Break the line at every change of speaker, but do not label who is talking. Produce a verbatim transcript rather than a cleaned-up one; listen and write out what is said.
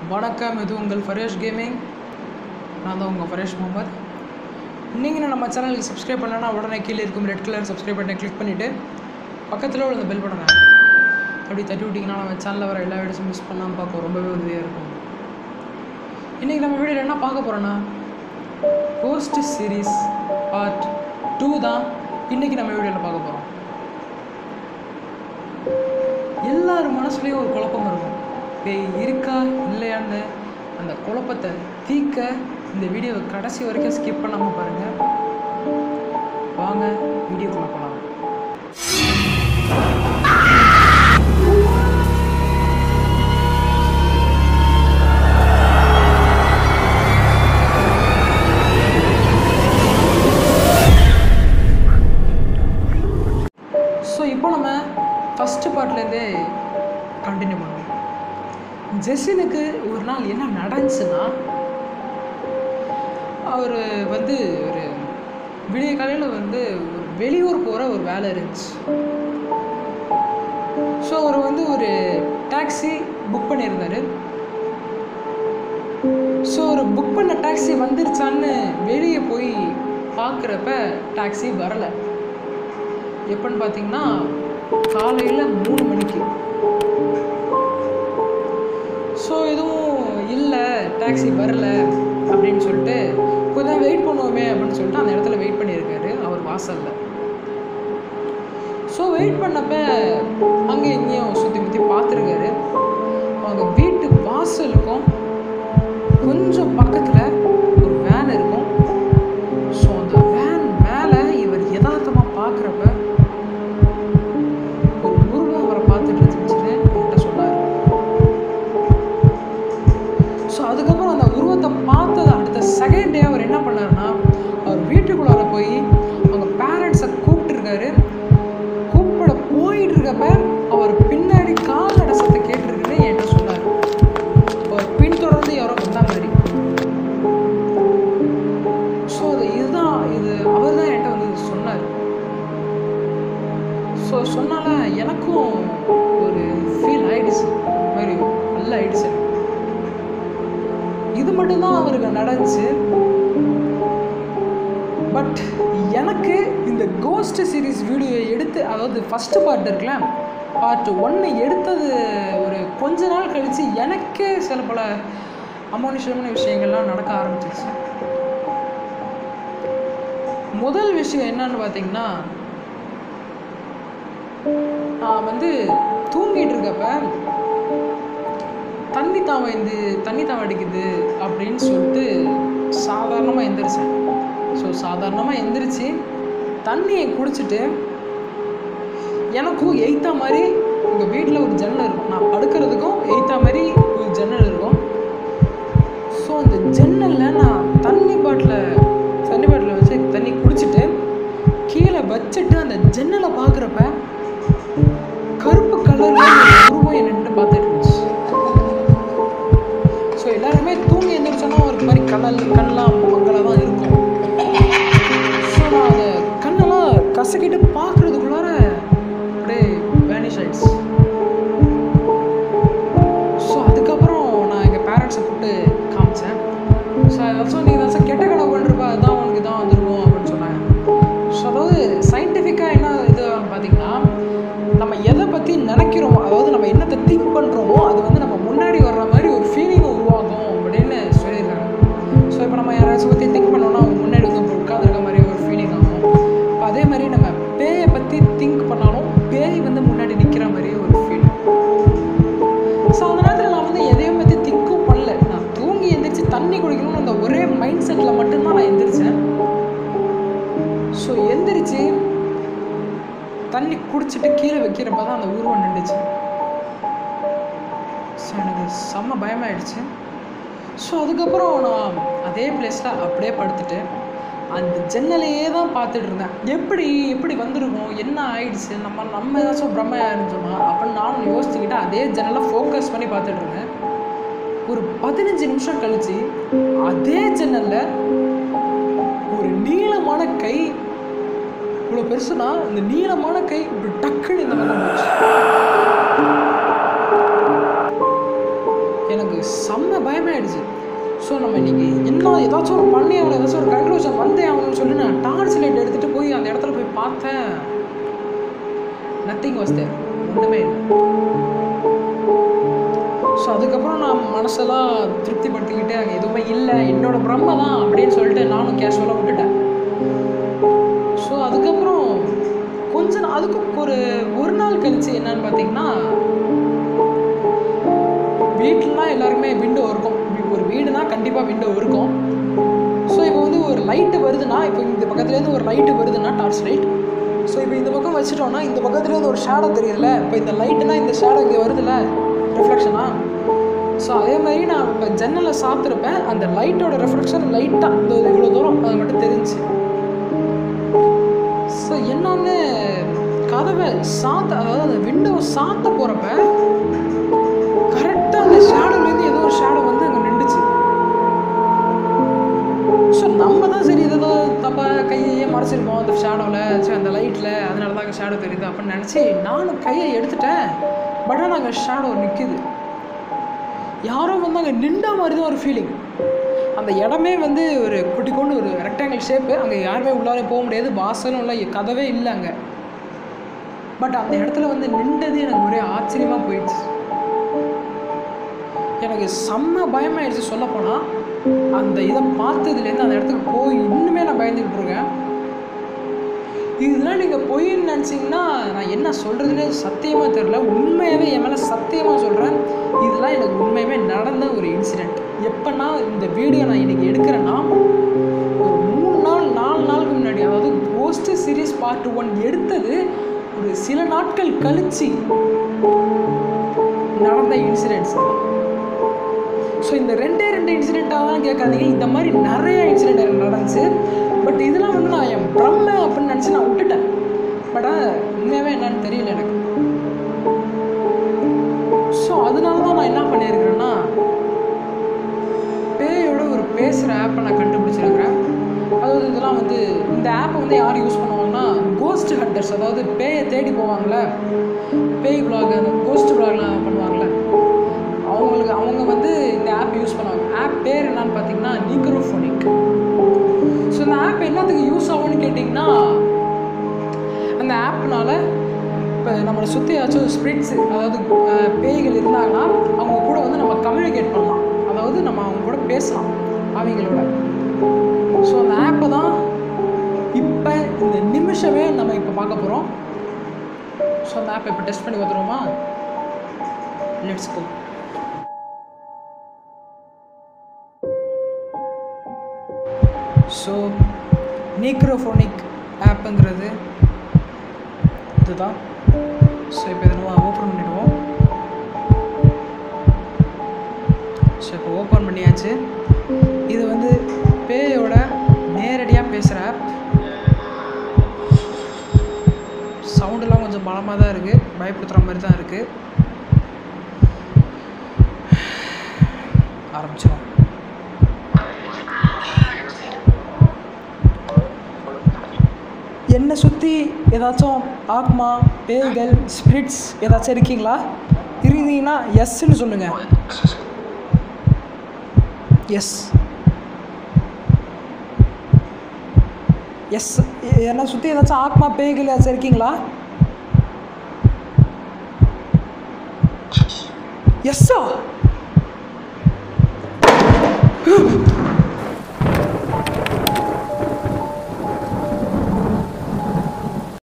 வணக்கம், இது உங்கள் ஃபரேஷ் கேமிங். நான் தான் உங்கள் ஃபரேஷ் முகமது. நீங்கள் நம்ம சேனலுக்கு சப்ஸ்கிரைப் பண்ணலன்னா உடனே கீழே இருக்கும் ரெட் கலர் சப்ஸ்கிரைப் பட்டனை கிளிக் பண்ணிவிட்டு பக்கத்தில் உள்ள இந்த பெல் பட்டனை அப்படி தட்டி விட்டிங்கன்னா நம்ம சேனலில் வர எல்லா வீடியோஸும் மிஸ் பண்ணாமல் பார்க்க ரொம்பவே உதவியாக இருக்கும். இன்றைக்கி நம்ம வீடியோவில் என்ன பார்க்க போகிறோன்னா கோஸ்ட் சீரீஸ் பார்ட் டூ தான் இன்றைக்கி நம்ம வீடியோவில் பார்க்க போகிறோம். எல்லார் மனசுலேயும் ஒரு குழப்பம் இருக்கும், பேய் இருக்கா இல்லையான்னு. அந்த குழப்பத்தை தீர்க்க இந்த வீடியோவை கடைசி வரைக்கும் ஸ்கிப் பண்ணாமல் பாருங்கள். வாங்க வீடியோக்குள்ள போகலாம். ஸோ இப்போ நம்ம ஃபஸ்ட்டு பார்ட்லேருந்தே கண்டினியூ பண்ணுவோம். ஜெசினுக்கு ஒரு நாள் என்ன நடந்துச்சுன்னா, அவர் வந்து ஒரு விடிய காலையில் வந்து ஒரு வெளியூர் போகிற ஒரு வேலை இருந்துச்சு. ஸோ அவர் வந்து ஒரு டாக்ஸி புக் பண்ணியிருந்தார். ஸோ ஒரு புக் பண்ண டாக்ஸி வந்துருச்சான்னு வெளியே போய் பார்க்குறப்ப டாக்ஸி வரலை. எப்போன்னு பார்த்தீங்கன்னா காலையில் மூணு மணிக்கு. ஸோ எதுவும் இல்லை, டாக்ஸி வரல அப்படின்னு சொல்லிட்டு கொஞ்சம் வெயிட் பண்ணுவோமே அப்படின்னு சொல்லிட்டு அந்த இடத்துல வெயிட் பண்ணியிருக்காரு அவர் வாசலில். ஸோ வெயிட் பண்ணப்போ அங்கே இங்கேயும் சுற்றி முற்றி பார்த்துருக்காரு. அவங்க வீட்டு வாசலுக்கும் கொஞ்சம் பக்கத்தில் ஒரு வேன் இருக்கும். ஸோ அந்த வேன் மேலே இவர் யதார்த்தமாக பார்க்குறப்ப ஒரு உருவம் அவரை பார்த்துட்டு இருந்துச்சுன்னு என்கிட்ட சொன்னார். ஸோ அதுக்கப்புறம் அந்த உருவத்தை பார்த்தது அடுத்த செகண்ட் டே அவர் என்ன பண்ணாருன்னா, அவர் வீட்டுக்குள்ளார போய் அவங்க பேரண்ட்ஸை கூப்பிட்டுருக்காரு. கூப்பிட போயிட்டு இருக்கப்ப அவர் பின்னாடி கால் நடசத்தை கேட்டுருக்குன்னு என்கிட்ட சொன்னார். அவர் பின்தொடர்ந்து யாரோ வந்தா மாதிரி. ஸோ அது இதுதான் இது அவர் தான் என்கிட்ட வந்து சொன்னார். ஸோ சொன்னால எனக்கும் ஒரு ஃபீல் ஆயிடுச்சு, மாதிரி நல்ல ஆயிடுச்சு. இது மட்டும்தான் அவருக்கு நடந்துச்சு. பட் எனக்கு இந்த கோஸ்ட் சீரீஸ் வீடியோ எடுத்து, அதாவது ஃபஸ்ட்டு பார்ட் இருக்குல்ல, பார்ட் ஒன்று எடுத்தது ஒரு கொஞ்ச நாள் கழித்து எனக்கே சில பல அமானுஷமான விஷயங்கள்லாம் நடக்க ஆரம்பிச்சிருச்சு. முதல் விஷயம் என்னன்னு பார்த்தீங்கன்னா, நான் வந்து தூங்கிட்டு இருக்கப்ப தண்ணி தாவம் இந்த தண்ணி தாவம் அடிக்குது அப்படின்னு சொல்லிட்டு சாதாரணமாக எந்திரிச்சேன். ஸோ சாதாரணமாக எந்திரிச்சு தண்ணியை குடிச்சிட்டு எனக்கும் எய்த்தா மாதிரி எங்கள் வீட்டில் ஒரு ஜன்னல் இருக்கும். நான் படுக்கிறதுக்கும் எய்த்தா மாதிரி ஒரு ஜன்னல் இருக்கும். ஸோ அந்த ஜன்னலில் நான் தண்ணி பாட்டில் தண்ணி பாட்டில் வச்சு தண்ணி குடிச்சிட்டு கீழே வச்சுட்டு அந்த ஜன்னலை பார்க்குறப்ப கருப்பு கலரில் உருவம் என்னென்னு பார்த்துட்டு இருந்துச்சு. ஸோ எல்லாருமே தூங்கி எழுந்திரிச்சோன்னா ஒரு மாதிரி கண்ணல் கண்ணெலாம் மங்களாக தான் இருக்கும். ஸோ நான் அதை கண்ணெல்லாம் கசக்கிட்டு பார்க்குறதுக்குள்ளார அப்படியே வேனிஷ் ஆயிடுச்சு. ஸோ அதுக்கப்புறம் நான் எங்கள் பேரண்ட்ஸை கூப்பிட்டு காமிச்சேன். ஸோ ஏதாச்சும் நீ ஏதாச்சும் கெட்ட கனவு பண்ணிருப்பா, அதுதான் உனக்கு இதான் வந்துருக்கும் அப்படின்னு சொன்னாங்க. ஸோ அதாவது சயின்டிஃபிக்காக என்ன இது பார்த்தீங்கன்னா, நம்ம எதை பற்றி நினைக்கிறோமோ, அதாவது நம்ம என்னத்தை திங்க் பண்ணுறோமோ அது வந்து நம்ம முன்னாடி வர்ற மாதிரி ஒரு ஃபீலிங்கை உருவாகும் அப்படின்னு சொல்லியிருக்காங்க. ஸோ இப்போ நம்ம யாராச்சும் பற்றி திங்க் பண்ணோன்னா அவங்க முன்னாடி வந்து உட்காந்துருக்க மாதிரி ஒரு ஃபீலிங் ஆகும். இப்போ அதே மாதிரி நம்ம பேயை பற்றி திங்க் பண்ணாலும் பேய் வந்து முன்னாடி நிற்கிற மாதிரி ஒரு ஃபீலிங். ஸோ அந்த நேரத்தில் நான் வந்து எதையும் பற்றி திங்க்கும் பண்ணல. நான் தூங்கி எந்திரிச்சு தண்ணி குடிக்கணும்னு அந்த ஒரே மைண்ட் செட்டில் மட்டும்தான் நான் எந்திரிச்சேன். ஸோ எந்திரிச்சு தண்ணி குடிச்சிட்டு கீழே வைக்கிறப்ப தான் அந்த உருவம் நின்றுச்சு. ஸோ எனக்கு செம்ம பயமாயிடுச்சு. ஸோ அதுக்கப்புறம் நான் அதே பிளேஸில் அப்படியே படுத்துட்டு அந்த ஜன்னலையே தான் பார்த்துட்டு இருந்தேன். எப்படி எப்படி வந்திருக்கும், என்ன ஆயிடுச்சு, நம்ம நம்ம ஏதாச்சும் பிரம்மையாக இருந்தோமா அப்படின்னு நானும் யோசிச்சுக்கிட்டு அதே ஜன்னலை ஃபோக்கஸ் பண்ணி பார்த்துட்டு இருந்தேன். ஒரு பதினஞ்சு நிமிஷம் கழிச்சு அதே ஜன்னலில் ஒரு நீளமான கை, இவ்வளோ பெருசுனா இந்த நீளமான கை இப்படி டக்குன்னு இந்த மாதிரி போச்சு. எனக்கு செம்ம ஸோ நம்ம இன்றைக்கி என்ன ஏதாச்சும் ஒரு பண்ணி ஆகணும், ஏதாச்சும் ஒரு கன்க்ளூஷன் வந்தே ஆகணும்னு சொல்லி நான் டார்ச் லைட் எடுத்துகிட்டு போய் அந்த இடத்துல போய் பார்த்தேன். நத்திங் வாஸ் தேர், ஒன்றுமே இல்லை. ஸோ அதுக்கப்புறம் நான் மனசெல்லாம் திருப்திப்படுத்திக்கிட்டு அங்கே எதுவுமே இல்லை, என்னோட பிரம்மை தான் அப்படின்னு சொல்லிட்டு நானும் கேஷுவலாக விட்டுட்டேன். ஸோ அதுக்கப்புறம் கொஞ்ச நாள் அதுக்கு ஒரு ஒரு நாள் கழிச்சு என்னன்னு பார்த்தீங்கன்னா, வீட்டிலலாம் எல்லாருமே விண்டோ இருக்கும், ஒரு வீடுனா கண்டிப்பாக விண்டோ இருக்கும். ஸோ இப்போ வந்து ஒரு லைட்டு வருதுன்னா, இப்போ இந்த பக்கத்துலேருந்து ஒரு லைட்டு வருதுன்னா டார்ச் லைட், ஸோ இப்போ இந்த பக்கம் வச்சுட்டோம்னா இந்த பக்கத்துலேருந்து ஒரு ஷேடோ தெரியுதுல்ல, இப்போ இந்த லைட்டுனா இந்த ஷேடோ இங்கே வருதுல்ல ரிஃப்ளெக்ஷனா. ஸோ அதே மாதிரி நான் இப்போ ஜன்னலை சாத்திருப்பேன், அந்த லைட்டோட ரிஃப்ளெக்ஷன் லைட்டாக இந்த இவ்வளோ தூரம் அது மட்டும் தெரிஞ்சு. ஸோ என்னன்னு கதவை சாத்த, அதாவது அந்த விண்டோ சாத்த போகிறப்ப கரெக்டாக அந்த ஷேடோலேருந்து ஏதோ ஒரு ஷேடோ வந்து அங்கே நின்றுச்சு. ஸோ நம்ம தான் சரி ஏதோ தப்பாக கையையே மறைச்சிருப்போம் அந்த ஷேடோவில், சரி அந்த லைட்டில், அதனால தான் அங்கே ஷேடோ தெரியுது அப்படின்னு நினச்சி நானும் கையை எடுத்துட்டேன். பட் ஆனால் அங்கே ஷேடோ நிற்கிது, யாரோ வந்து அங்கே நின்றா மாதிரி தான் ஒரு ஃபீலிங். அந்த இடமே வந்து ஒரு குட்டி கொண்டு ஒரு ரெக்டாங்கிள் ஷேப்பு, அங்கே யாருமே உள்ளாரே போக முடியாது, வாசலும் இல்லை, கதவே இல்லை அங்கே. பட் அந்த இடத்துல வந்து நின்றது எனக்கு ஒரே ஆச்சரியமாக போயிடுச்சு. எனக்கு செம்ம பயமாயிடுச்சு சொல்லப்போனால். அந்த இதை பார்த்ததுலேருந்து அந்த இடத்துக்கு போய் இன்னுமே நான் பயந்துக்கிட்டு இருக்கேன். இதெல்லாம் நீங்கள் பொய்ன்னு நினச்சிங்கன்னா நான் என்ன சொல்கிறதுனே சத்தியமாக தெரில. உண்மையாகவே என் மேலே சத்தியமாக சொல்கிறேன், இதெல்லாம் எனக்கு உண்மையாகவே நடந்த ஒரு இன்சிடெண்ட். எப்போனா இந்த வீடியோ நான் இன்றைக்கி எடுக்கிறேன்னா ஒரு மூணு நாள் நாலு நாளுக்கு முன்னாடி, அதாவது கோஸ்ட் சீரிஸ் பார்ட் ஒன் எடுத்தது ஒரு சில நாட்கள் கழிச்சு நடந்த இன்சிடென்ட்ஸ். ஸோ இந்த ரெண்டே ரெண்டு இன்சிடெண்ட்டாக தான் கேட்காதீங்க, இந்த மாதிரி நிறைய இன்சிடெண்ட் எனக்கு நடந்துச்சு. பட் இதெல்லாம் வந்து நான் என் பிரம்மை அப்படின்னு நினச்சி நான் விட்டுட்டேன். பட் உண்மையாகவே என்னன்னு தெரியல எனக்கு. ஸோ அதனால தான் நான் என்ன பண்ணியிருக்கிறேன்னா, பேயோட ஒரு பேசுகிற ஆப்பை நான் கண்டுபிடிச்சிருக்கிறேன். அதாவது இதெல்லாம் வந்து இந்த ஆப்பை வந்து யார் யூஸ் பண்ணுவாங்கன்னா, கோஸ்ட் ஹண்டர்ஸ், அதாவது பேயை தேடி போவாங்கள்ல, பேய் விளாக், அந்த கோஸ்ட் விளாக்லாம் பண்ணுவாங்கள்ல, அவங்களுக்கு அவங்க வந்து இந்த ஆப் யூஸ் பண்ணுவாங்க. ஆப் பேர் என்னன்னு பார்த்தீங்கன்னா நீக்ரோஃபோனிக். ஸோ இந்த ஆப் என்னத்துக்கு யூஸ் ஆகும்னு கேட்டிங்கன்னா, அந்த ஆப்னால இப்போ நம்மளை சுற்றி ஏதாச்சும் ஸ்பிரிட்ஸ், அதாவது பேய்கள் இருந்தாங்கன்னா அவங்க கூட வந்து நம்ம கம்யூனிகேட் பண்ணலாம், அதாவது நம்ம அவங்க கூட பேசலாம் அவங்களோட. ஸோ அந்த ஆப்பை தான் இப்போ இந்த நிமிஷமே நம்ம இப்போ பார்க்க போகிறோம். ஸோ அந்த ஆப்பை இப்போ டெஸ்ட் பண்ணி பார்த்துருவோமா? Let's go. ஸோ நீக்ரோஃபோனிக் ஆப்புங்கிறது இதுதான். ஸோ இப்போ இதை நம்ம ஓப்பன் பண்ணிடுவோம். ஸோ இப்போ ஓப்பன் பண்ணியாச்சு. இது வந்து பேயோட நேரடியாக பேசுகிற ஆப். சவுண்டெல்லாம் கொஞ்சம் பலமாக தான் இருக்குது, பயப்படுத்துகிற மாதிரி தான் இருக்குது. ஆரம்பிச்சிடும். என்னை சுற்றி ஏதாச்சும் ஆத்மா, பேய்கள், ஸ்பிரிட்ஸ் ஏதாச்சும் இருக்கீங்களா? இருந்தீங்கன்னா எஸ்ன்னு சொல்லுங்கள். Yes yes. என்னை சுற்றி ஏதாச்சும் ஆத்மா, பேய்கள் ஏதாச்சும் இருக்கீங்களா? எஸ்ஸா?